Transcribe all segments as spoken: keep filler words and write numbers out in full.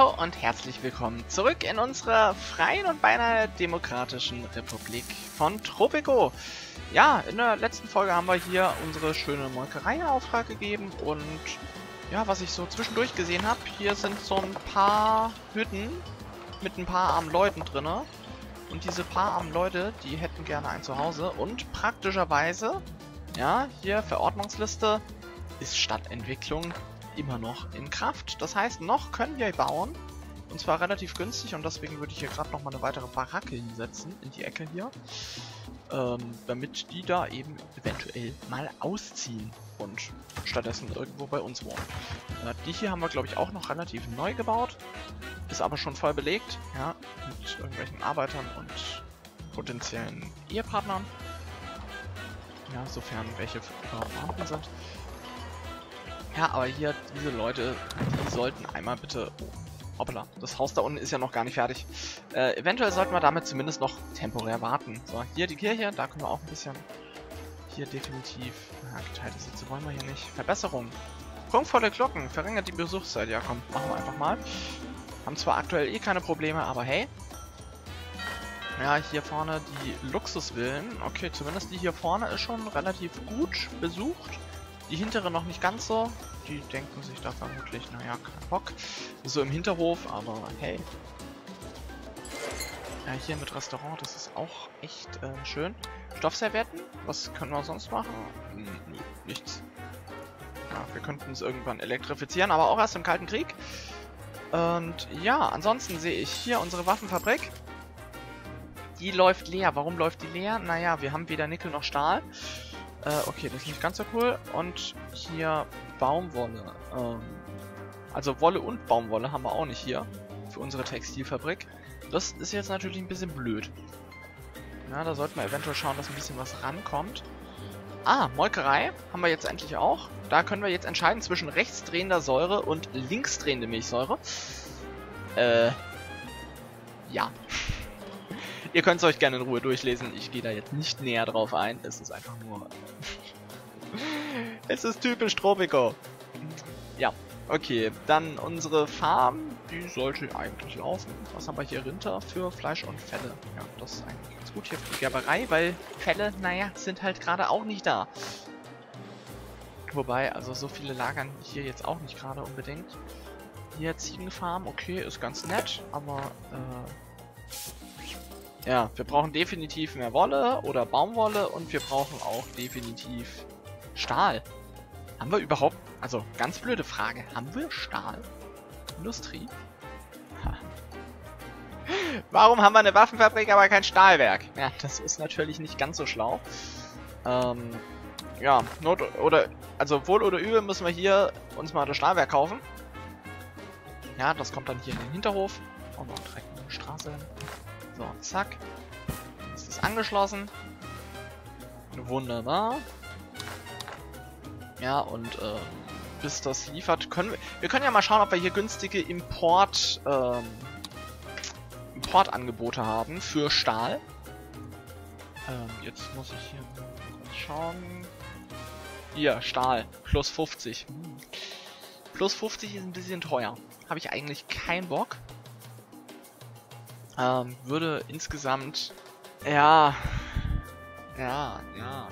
Hallo und herzlich willkommen zurück in unserer freien und beinahe demokratischen Republik von Tropico. Ja, in der letzten Folge haben wir hier unsere schöne Molkerei in Auftrag gegeben und ja, was ich so zwischendurch gesehen habe, hier sind so ein paar Hütten mit ein paar armen Leuten drin. Und diese paar armen Leute, die hätten gerne ein Zuhause und praktischerweise, ja, hier Verordnungsliste, ist Stadtentwicklung immer noch in Kraft. Das heißt, noch können wir bauen. Und zwar relativ günstig. Und deswegen würde ich hier gerade nochmal eine weitere Baracke hinsetzen. In die Ecke hier. Ähm, damit die da eben eventuell mal ausziehen. Und stattdessen irgendwo bei uns wohnen. Äh, die hier haben wir, glaube ich, auch noch relativ neu gebaut. Ist aber schon voll belegt. Ja, mit irgendwelchen Arbeitern und potenziellen Ehepartnern. Ja, sofern welche vorhanden sind. Ja, aber hier, diese Leute, die sollten einmal bitte... Oh, hoppala, das Haus da unten ist ja noch gar nicht fertig. Äh, eventuell sollten wir damit zumindest noch temporär warten. So, hier die Kirche, da können wir auch ein bisschen... Hier definitiv... Ja, geteilte Sitze wollen wir hier nicht. Verbesserung. Prunkvolle Glocken, verringert die Besuchszeit. Ja, komm, machen wir einfach mal. Haben zwar aktuell eh keine Probleme, aber hey. Ja, hier vorne die Luxusvillen. Okay, zumindest die hier vorne ist schon relativ gut besucht. Die hintere noch nicht ganz so. Die denken sich da vermutlich, naja, kein Bock. So im Hinterhof, aber hey. Ja, hier mit Restaurant, das ist auch echt äh, schön. Stoffservietten, was können wir sonst machen? Hm, nichts. Ja, wir könnten es irgendwann elektrifizieren, aber auch erst im Kalten Krieg. Und ja, ansonsten sehe ich hier unsere Waffenfabrik. Die läuft leer. Warum läuft die leer? Naja, wir haben weder Nickel noch Stahl. Äh, okay, das ist nicht ganz so cool. Und hier Baumwolle. Ähm, also Wolle und Baumwolle haben wir auch nicht hier. Für unsere Textilfabrik. Das ist jetzt natürlich ein bisschen blöd. Ja, da sollten wir eventuell schauen, dass ein bisschen was rankommt. Ah, Molkerei haben wir jetzt endlich auch. Da können wir jetzt entscheiden zwischen rechtsdrehender Säure und linksdrehende Milchsäure. Äh, ja. Ihr könnt es euch gerne in Ruhe durchlesen. Ich gehe da jetzt nicht näher drauf ein. Es ist einfach nur... es ist typisch Tropico. Ja, okay. Dann unsere Farm. Die sollte eigentlich laufen. Was haben wir hier? Rinder für Fleisch und Felle. Ja, das ist eigentlich ganz gut hier für die Gerberei, weil Felle, naja, sind halt gerade auch nicht da. Wobei, also so viele lagern hier jetzt auch nicht gerade unbedingt. Hier Ziegenfarm, okay, ist ganz nett, aber... Äh, ja, wir brauchen definitiv mehr Wolle oder Baumwolle und wir brauchen auch definitiv Stahl. Haben wir überhaupt, also ganz blöde Frage, haben wir Stahl? Industrie? Ha. Warum haben wir eine Waffenfabrik, aber kein Stahlwerk? Ja, das ist natürlich nicht ganz so schlau. Ähm, ja, Not oder, also wohl oder übel müssen wir hier uns mal das Stahlwerk kaufen. Ja, das kommt dann hier in den Hinterhof. Und noch direkt eine Straße hin. So, zack. Ist es angeschlossen. Wunderbar. Ja, und ähm, bis das liefert, können wir... Wir können ja mal schauen, ob wir hier günstige Import, ähm, Importangebote haben für Stahl. Ähm, jetzt muss ich hier kurz schauen. Hier, Stahl. Plus fünfzig. Hm. Plus fünfzig ist ein bisschen teuer. Habe ich eigentlich keinen Bock. Ähm, würde insgesamt, ja, ja, ja, ja.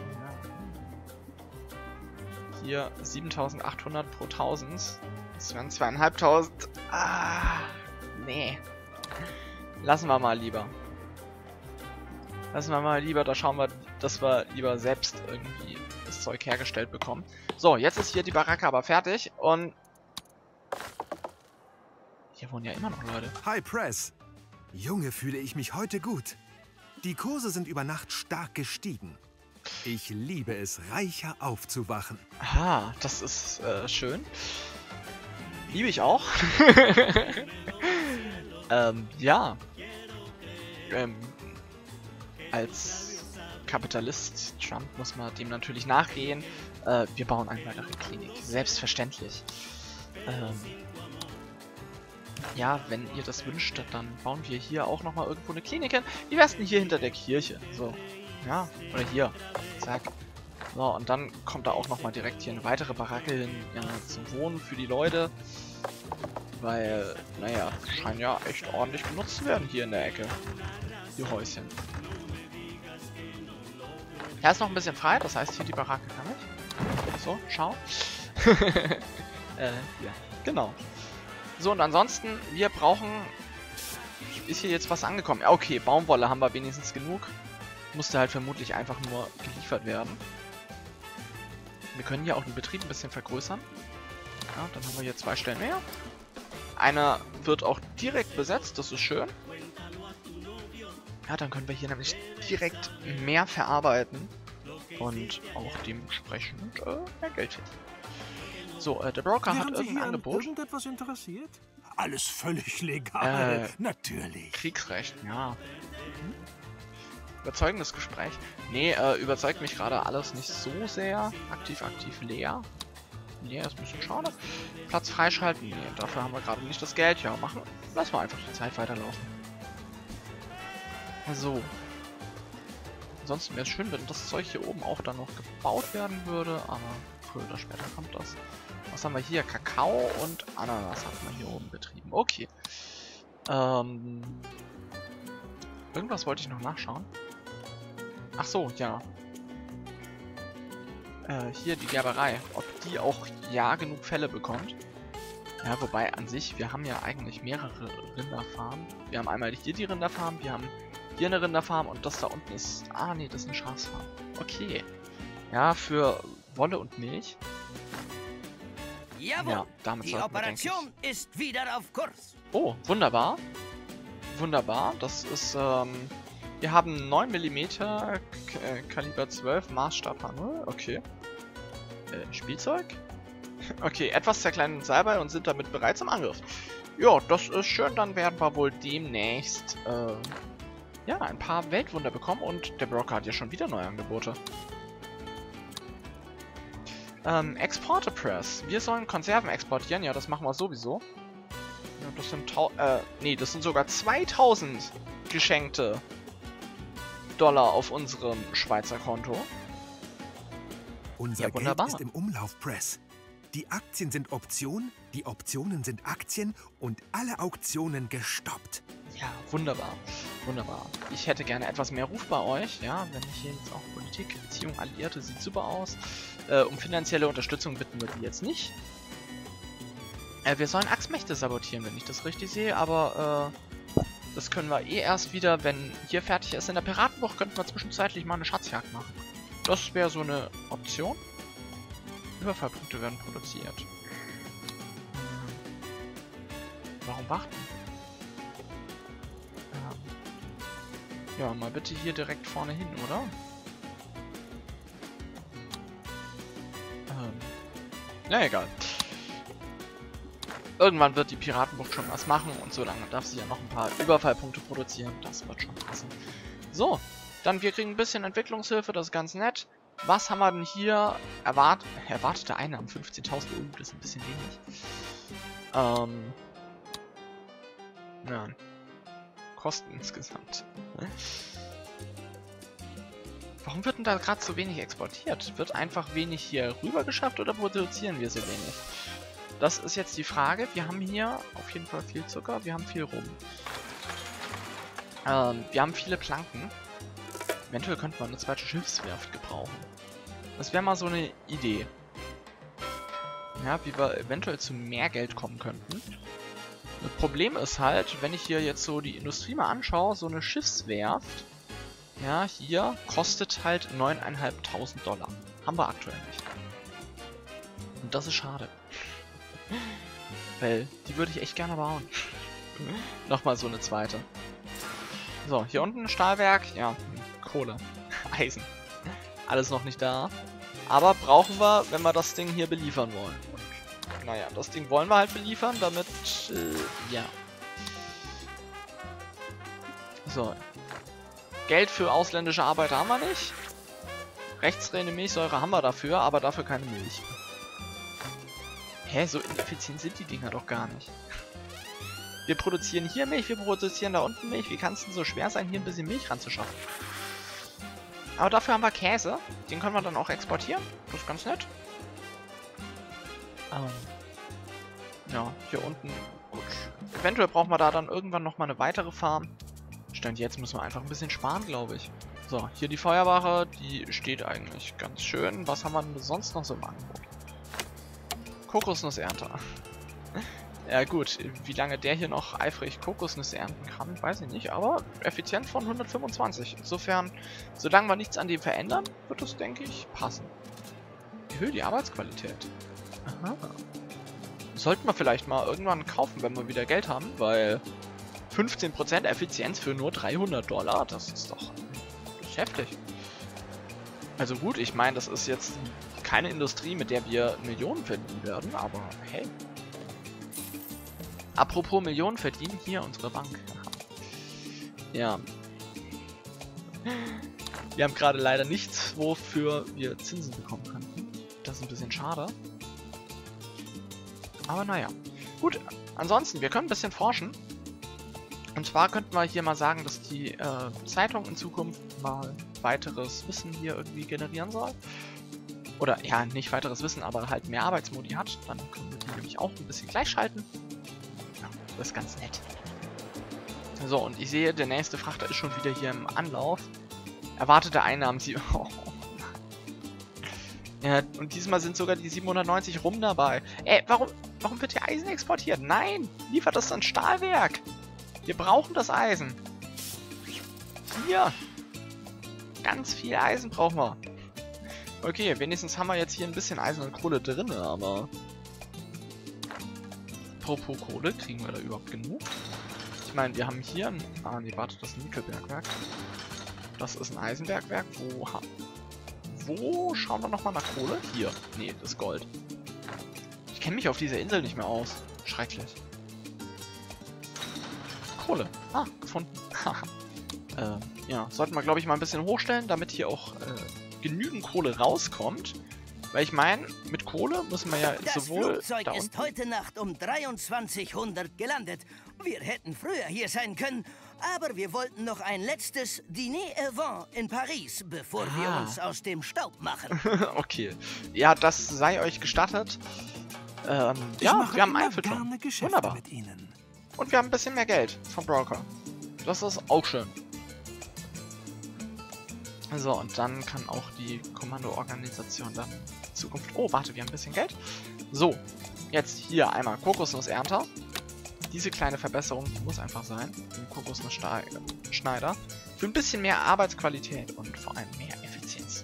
Hier siebentausendachthundert pro tausend. Das wären zweieinhalbtausend. Ah, nee. Lassen wir mal lieber. Lassen wir mal lieber, da schauen wir, dass wir lieber selbst irgendwie das Zeug hergestellt bekommen. So, jetzt ist hier die Baracke aber fertig und hier wohnen ja immer noch Leute. Hi Press. Junge, fühle ich mich heute gut. Die Kurse sind über Nacht stark gestiegen. Ich liebe es, reicher aufzuwachen. Aha, das ist äh, schön. Liebe ich auch. ähm, ja. Ähm, als Kapitalist Trump muss man dem natürlich nachgehen. Äh, wir bauen eine weitere Klinik. Selbstverständlich. Ähm, Ja, wenn ihr das wünscht, dann bauen wir hier auch nochmal irgendwo eine Klinik hin. Wie wär's denn hier hinter der Kirche? So, ja, oder hier. Zack. So, und dann kommt da auch nochmal direkt hier eine weitere Baracke hin, ja, zum Wohnen für die Leute. Weil, naja, scheinen ja echt ordentlich benutzt zu werden hier in der Ecke. Die Häuschen. Er ist noch ein bisschen frei, das heißt hier die Baracke kann ich. So, schau. äh, ja, genau. So, und ansonsten, wir brauchen... Ist hier jetzt was angekommen? Ja, okay, Baumwolle haben wir wenigstens genug. Musste halt vermutlich einfach nur geliefert werden. Wir können hier auch den Betrieb ein bisschen vergrößern. Ja, dann haben wir hier zwei Stellen mehr. Einer wird auch direkt besetzt, das ist schön. Ja, dann können wir hier nämlich direkt mehr verarbeiten. Und auch dementsprechend äh, mehr Geld finden. So, äh, der Broker hat irgendein Angebot. Irgendetwas interessiert? Alles völlig legal, äh, natürlich. Kriegsrecht, ja. Mhm. Überzeugendes Gespräch. Nee, äh, überzeugt mich gerade alles nicht so sehr. Aktiv, aktiv, leer. Leer ist ein bisschen schade. Platz freischalten. Nee, dafür haben wir gerade nicht das Geld. Ja, machen. Lass mal einfach die Zeit weiterlaufen. So. Ansonsten wäre es schön, wenn das Zeug hier oben auch dann noch gebaut werden würde, aber früher oder später kommt das. Was haben wir hier? Kakao und Ananas hat man hier oben betrieben. Okay. Ähm. Irgendwas wollte ich noch nachschauen. Ach so, ja. Äh, hier die Gerberei. Ob die auch ja genug Felle bekommt. Ja, wobei an sich, wir haben ja eigentlich mehrere Rinderfarmen. Wir haben einmal hier die Rinderfarm, wir haben hier eine Rinderfarm und das da unten ist... Ah, nee, das ist eine Schafsfarm. Okay. Ja, für Wolle und Milch. Jawohl, ja, damit die sollten wir, Operation ist wieder auf Kurs. Oh, wunderbar. Wunderbar. Das ist, ähm... wir haben neun Millimeter, äh, Kaliber zwölf, Maßstab H null. Okay. Äh, Spielzeug? Okay, etwas zerkleinert Salbei und sind damit bereit zum Angriff. Ja, das ist schön. Dann werden wir wohl demnächst, äh... ja, ein paar Weltwunder bekommen und der Broker hat ja schon wieder neue Angebote. Ähm, Exporter Press. Wir sollen Konserven exportieren. Ja, das machen wir sowieso. Ja, das sind tau äh, nee, das sind sogar zweitausend geschenkte Dollar auf unserem Schweizer Konto. Unser Ja, Geld wunderbar. ist im Umlauf, Press. Die Aktien sind Optionen, die Optionen sind Aktien und alle Auktionen gestoppt. Ja, wunderbar. Wunderbar. Ich hätte gerne etwas mehr Ruf bei euch, ja, wenn ich hier jetzt auch Politik, Beziehung, Alliierte, sieht super aus. Äh, um finanzielle Unterstützung bitten wir die jetzt nicht. Äh, wir sollen Axtmächte sabotieren, wenn ich das richtig sehe, aber äh, das können wir eh erst wieder, wenn hier fertig ist. In der Piratenbucht könnten wir zwischenzeitlich mal eine Schatzjagd machen. Das wäre so eine Option. Überfallpunkte werden produziert. Hm. Warum warten? Ja, mal bitte hier direkt vorne hin, oder? Ähm. Na egal. Irgendwann wird die Piratenbucht schon was machen und so lange darf sie ja noch ein paar Überfallpunkte produzieren. Das wird schon passen. So, dann wir kriegen ein bisschen Entwicklungshilfe, das ist ganz nett. Was haben wir denn hier? Erwart erwartete Einnahmen fünfzehntausend. Oh, das ist ein bisschen wenig. Ähm. Ja. Kosten insgesamt. Warum wird denn da gerade so wenig exportiert? Wird einfach wenig hier rüber geschafft oder produzieren wir so wenig? Das ist jetzt die Frage. Wir haben hier auf jeden Fall viel Zucker, wir haben viel Rum. Ähm, wir haben viele Planken. Eventuell könnte man eine zweite Schiffswerft gebrauchen. Das wäre mal so eine Idee. Ja, wie wir eventuell zu mehr Geld kommen könnten. Das Problem ist halt, wenn ich hier jetzt so die Industrie mal anschaue, so eine Schiffswerft, ja, hier kostet halt neuntausendfünfhundert Dollar. Haben wir aktuell nicht. Und das ist schade. Weil, die würde ich echt gerne bauen. Nochmal so eine zweite. So, hier unten ein Stahlwerk, ja, Kohle, Eisen. Alles noch nicht da. Aber brauchen wir, wenn wir das Ding hier beliefern wollen. Naja, das Ding wollen wir halt beliefern, damit, äh, ja. So. Geld für ausländische Arbeiter haben wir nicht. Rechtsrene Milchsäure haben wir dafür, aber dafür keine Milch. Hä, so ineffizient sind die Dinger doch gar nicht. Wir produzieren hier Milch, wir produzieren da unten Milch. Wie kann es denn so schwer sein, hier ein bisschen Milch ranzuschaffen? Aber dafür haben wir Käse. Den können wir dann auch exportieren. Das ist ganz nett. Ähm, ja, hier unten Gut. Eventuell brauchen wir da dann irgendwann nochmal eine weitere Farm. Stand jetzt müssen wir einfach ein bisschen sparen, glaube ich. So, hier die Feuerwache, die steht eigentlich ganz schön. Was haben wir denn sonst noch so im Angebot? Kokosnussernter. Ja gut, wie lange der hier noch eifrig Kokosnüsse ernten kann, weiß ich nicht, aber Effizienz von hundertfünfundzwanzig. Insofern, solange wir nichts an dem verändern, wird es, denke ich, passen. Erhöhe die Arbeitsqualität. Aha. Sollten wir vielleicht mal irgendwann kaufen, wenn wir wieder Geld haben, weil fünfzehn Prozent Effizienz für nur dreihundert Dollar, das ist doch das ist heftig. Also gut, ich meine, das ist jetzt keine Industrie, mit der wir Millionen verdienen werden, aber hey. Apropos Millionen verdienen, hier unsere Bank. Ja. Wir haben gerade leider nichts, wofür wir Zinsen bekommen könnten. Das ist ein bisschen schade. Aber naja. Gut, ansonsten, wir können ein bisschen forschen. Und zwar könnten wir hier mal sagen, dass die äh, Zeitung in Zukunft mal weiteres Wissen hier irgendwie generieren soll. Oder, ja, nicht weiteres Wissen, aber halt mehr Arbeitsmodi hat. Dann können wir die nämlich auch ein bisschen gleichschalten. Ja, das ist ganz nett. So, und ich sehe, der nächste Frachter ist schon wieder hier im Anlauf. Erwartete Einnahmen, sie... Oh. Ja, und diesmal sind sogar die siebenhundertneunzig rum dabei. Ey, warum, warum wird hier Eisen exportiert? Nein, liefert das an Stahlwerk. Wir brauchen das Eisen. Hier. Ganz viel Eisen brauchen wir. Okay, wenigstens haben wir jetzt hier ein bisschen Eisen und Kohle drin, aber... Apropos Kohle, kriegen wir da überhaupt genug? Ich meine, wir haben hier ein... Ah, nee, warte, das ist ein Nickelbergwerk. Das ist ein Eisenbergwerk. Wo... Ha Wo schauen wir nochmal nach Kohle? Hier. Nee, das ist Gold. Ich kenne mich auf dieser Insel nicht mehr aus. Schrecklich. Kohle. Ah, gefunden. äh, ja, sollten wir, glaube ich, mal ein bisschen hochstellen, damit hier auch äh, genügend Kohle rauskommt. Weil ich meine, mit Kohle müssen wir ja das sowohl... Das Flugzeug da ist heute Nacht um dreiundzwanzighundert gelandet. Wir hätten früher hier sein können, aber wir wollten noch ein letztes Dîner avant in Paris, bevor ah. wir uns aus dem Staub machen. Okay. Ja, das sei euch gestattet. Ähm, ja, wir haben Eiffelturm. Wunderbar. Mit Ihnen. Und wir haben ein bisschen mehr Geld vom Broker. Das ist auch schön. So, und dann kann auch die Kommandoorganisation dann in Zukunft... Oh, warte, wir haben ein bisschen Geld. So, jetzt hier einmal Kokosnussernter. Diese kleine Verbesserung, die muss einfach sein. Im Kokosnussschneider. Für ein bisschen mehr Arbeitsqualität und vor allem mehr Effizienz.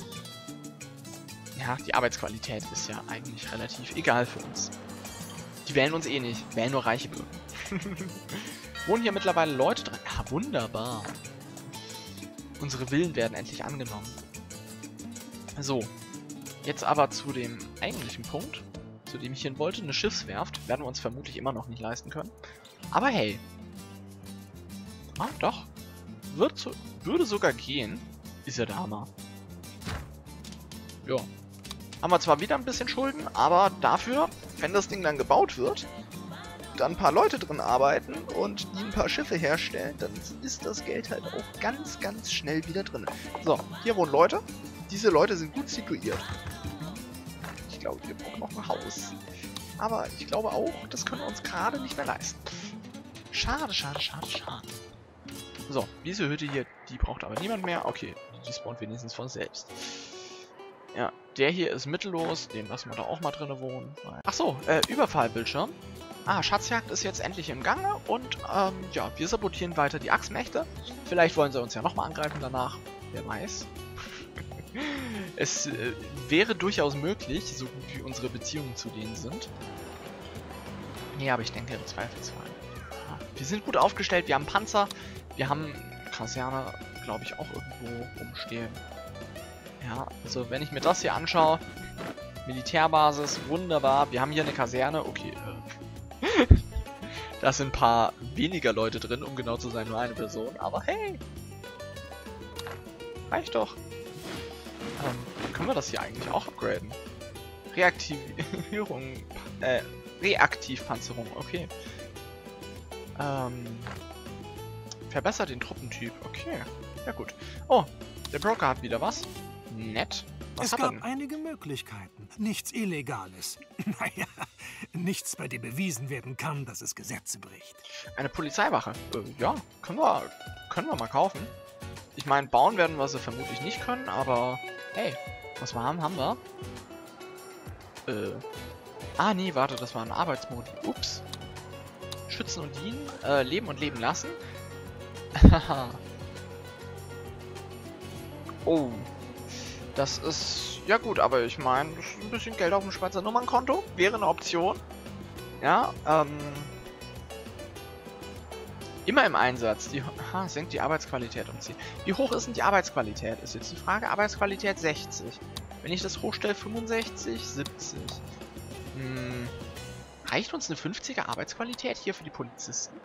Ja, die Arbeitsqualität ist ja eigentlich relativ egal für uns. Die wählen uns eh nicht. Wählen nur reiche Bürger. Wohnen hier mittlerweile Leute drin? Ah, wunderbar. Unsere Villen werden endlich angenommen. So. Jetzt aber zu dem eigentlichen Punkt, zu dem ich hin wollte. Eine Schiffswerft werden wir uns vermutlich immer noch nicht leisten können. Aber hey. Ah, doch. Wird so, würde sogar gehen. Ist ja der Hammer. Ja. Haben wir zwar wieder ein bisschen Schulden, aber dafür, wenn das Ding dann gebaut wird, dann ein paar Leute drin arbeiten und die ein paar Schiffe herstellen, dann ist das Geld halt auch ganz, ganz schnell wieder drin. So, hier wohnen Leute. Diese Leute sind gut situiert. Ich glaube, wir brauchen noch ein Haus. Aber ich glaube auch, das können wir uns gerade nicht mehr leisten. Schade, schade, schade, schade. So, diese Hütte hier, die braucht aber niemand mehr. Okay, die spawnt wenigstens von selbst. Ja, der hier ist mittellos. Den lassen wir da auch mal drin wohnen. Ach so, äh, Überfallbildschirm. Ah, Schatzjagd ist jetzt endlich im Gange und ähm, ja, wir sabotieren weiter die Achsmächte. Vielleicht wollen sie uns ja nochmal angreifen danach. Wer weiß. Es äh, wäre durchaus möglich, so gut wie unsere Beziehungen zu denen sind. Nee, aber ich denke im Zweifelsfall. Ja, wir sind gut aufgestellt, wir haben Panzer, wir haben Kaserne, glaube ich, auch irgendwo rumstehen. Ja, also wenn ich mir das hier anschaue, Militärbasis, wunderbar. Wir haben hier eine Kaserne, okay, äh, da sind ein paar weniger Leute drin, um genau zu sein, nur eine Person, aber hey! Reicht doch. Ähm, können wir das hier eigentlich auch upgraden? Reaktivierung, äh, Reaktivpanzerung, okay. Ähm, verbessert den Truppentyp, okay. Ja gut. Oh, der Broker hat wieder was. Nett. Was es hat er gab denn? einige Möglichkeiten. Nichts Illegales. Naja, nichts, bei dem bewiesen werden kann, dass es Gesetze bricht. Eine Polizeiwache. Äh, ja, können wir, können wir mal kaufen. Ich meine, bauen werden wir sie vermutlich nicht können, aber hey, was wir haben, haben wir. Äh. Ah, nee, warte, das war ein Arbeitsmodi. Ups. Schützen und dienen. Äh, leben und leben lassen. Haha. Oh. Das ist... Ja gut, aber ich meine, ein bisschen Geld auf dem Schweizer Nummernkonto wäre eine Option. Ja, ähm... immer im Einsatz. Die, aha, senkt die Arbeitsqualität um zehn. Wie hoch ist denn die Arbeitsqualität? Ist jetzt die Frage. Arbeitsqualität sechzig. Wenn ich das hochstelle, fünfundsechzig, siebzig. Hm, reicht uns eine fünfziger Arbeitsqualität hier für die Polizisten?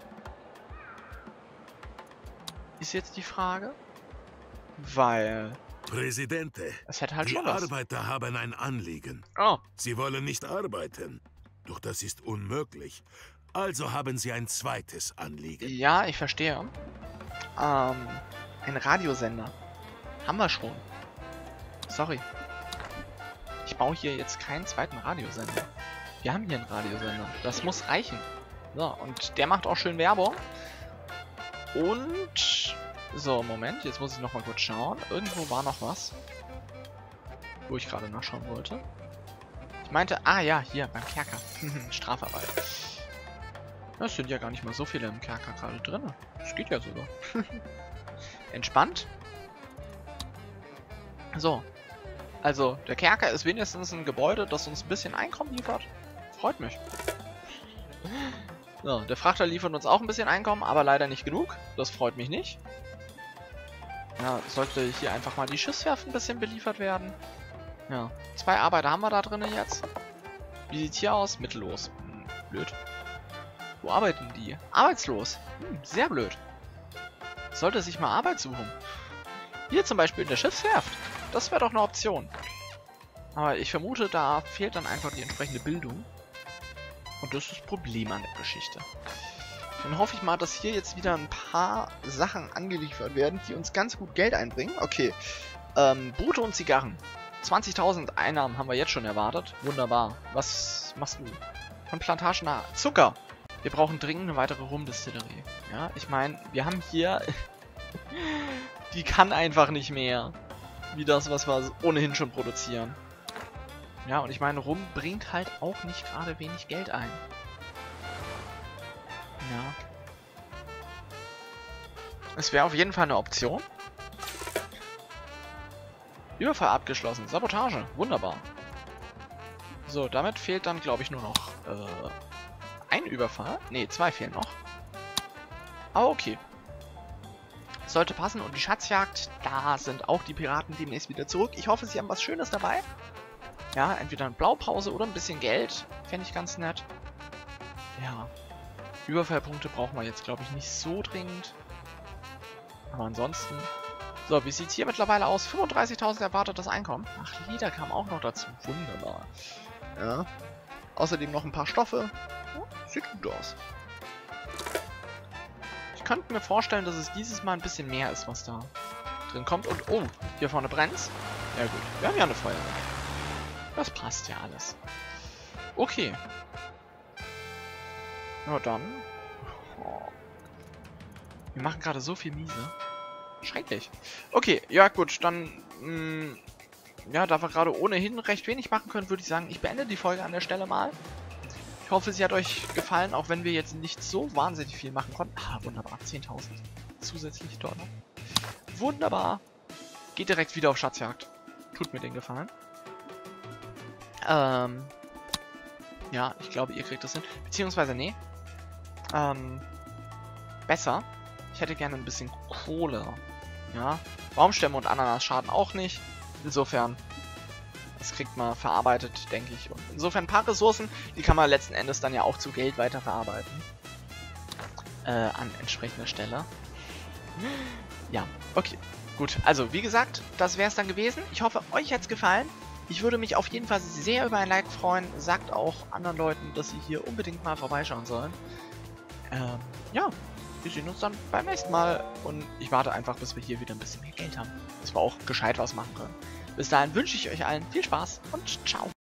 Ist jetzt die Frage. Weil... Präsidente, es hätte halt die schon was. Arbeiter haben ein Anliegen. Oh, Sie wollen nicht arbeiten. Doch das ist unmöglich. Also haben sie ein zweites Anliegen. ja, ich verstehe. Ähm, ein Radiosender. Haben wir schon. Sorry. Ich baue hier jetzt keinen zweiten Radiosender. Wir haben hier einen Radiosender. Das muss reichen. So, und der macht auch schön Werbung. Und... So, Moment, jetzt muss ich nochmal kurz schauen. Irgendwo war noch was, wo ich gerade nachschauen wollte. Ich meinte, ah ja, hier, beim Kerker. Strafarbeit. Es sind ja gar nicht mal so viele im Kerker gerade drin. Das geht ja sogar. Entspannt. So. Also, der Kerker ist wenigstens ein Gebäude, das uns ein bisschen Einkommen liefert. Freut mich. So, der Frachter liefert uns auch ein bisschen Einkommen, aber leider nicht genug. Das freut mich nicht. Ja, sollte hier einfach mal die Schiffswerft ein bisschen beliefert werden. Ja, zwei Arbeiter haben wir da drinnen jetzt. Wie sieht's hier aus? Mittellos. Hm, blöd. Wo arbeiten die? Arbeitslos. Hm, sehr blöd. Sollte sich mal Arbeit suchen. Hier zum Beispiel in der Schiffswerft. Das wäre doch eine Option. Aber ich vermute, da fehlt dann einfach die entsprechende Bildung. Und das ist das Problem an der Geschichte. Dann hoffe ich mal, dass hier jetzt wieder ein paar Sachen angeliefert werden, die uns ganz gut Geld einbringen. Okay. Ähm, Boote und Zigarren. zwanzigtausend Einnahmen haben wir jetzt schon erwartet. Wunderbar. Was machst du? Von Plantagen nach Zucker. Wir brauchen dringend eine weitere Rumdistillerie. Ja, ich meine, wir haben hier... die kann einfach nicht mehr. Wie das, was wir ohnehin schon produzieren. Ja, und ich meine, Rum bringt halt auch nicht gerade wenig Geld ein. Ja. Es wäre auf jeden Fall eine Option. Überfall abgeschlossen. Sabotage. Wunderbar. So, damit fehlt dann, glaube ich, nur noch äh, ein Überfall. Ne, zwei fehlen noch. Aber okay. Sollte passen. Und die Schatzjagd, da sind auch die Piraten demnächst wieder zurück. Ich hoffe, sie haben was Schönes dabei. Ja, entweder eine Blaupause oder ein bisschen Geld. Fände ich ganz nett. Ja. Überfallpunkte brauchen wir jetzt, glaube ich, nicht so dringend. Aber ansonsten... So, wie sieht es hier mittlerweile aus? fünfunddreißigtausend erwartetes Einkommen. Ach, Leder kam auch noch dazu. Wunderbar. Ja. Außerdem noch ein paar Stoffe. Ja, sieht gut aus. Ich könnte mir vorstellen, dass es dieses Mal ein bisschen mehr ist, was da drin kommt. Und, oh, hier vorne brennt's. Ja gut, wir haben ja eine Feuerwehr. Das passt ja alles. Okay. Na dann. Oh. Wir machen gerade so viel miese. Schrecklich. Okay, ja gut, dann... Mh, ja, da wir gerade ohnehin recht wenig machen können, würde ich sagen, ich beende die Folge an der Stelle mal. Ich hoffe, sie hat euch gefallen, auch wenn wir jetzt nicht so wahnsinnig viel machen konnten. Ah, wunderbar. zehntausend zusätzlich Dollar. Wunderbar. Geht direkt wieder auf Schatzjagd. Tut mir den Gefallen. Ähm... Ja, ich glaube, ihr kriegt das hin. Beziehungsweise, nee. Ähm, besser. Ich hätte gerne ein bisschen Kohle. Ja. Baumstämme und Ananas schaden auch nicht. Insofern, das kriegt man verarbeitet, denke ich. Und insofern ein paar Ressourcen, die kann man letzten Endes dann ja auch zu Geld weiterverarbeiten. Äh, an entsprechender Stelle. Ja, okay. Gut, also wie gesagt, das wäre es dann gewesen. Ich hoffe, euch hat es gefallen. Ich würde mich auf jeden Fall sehr über ein Like freuen. Sagt auch anderen Leuten, dass sie hier unbedingt mal vorbeischauen sollen. Ähm, ja, wir sehen uns dann beim nächsten Mal. Und ich warte einfach, bis wir hier wieder ein bisschen mehr Geld haben. Dass wir auch gescheit was machen können. Bis dahin wünsche ich euch allen viel Spaß und ciao.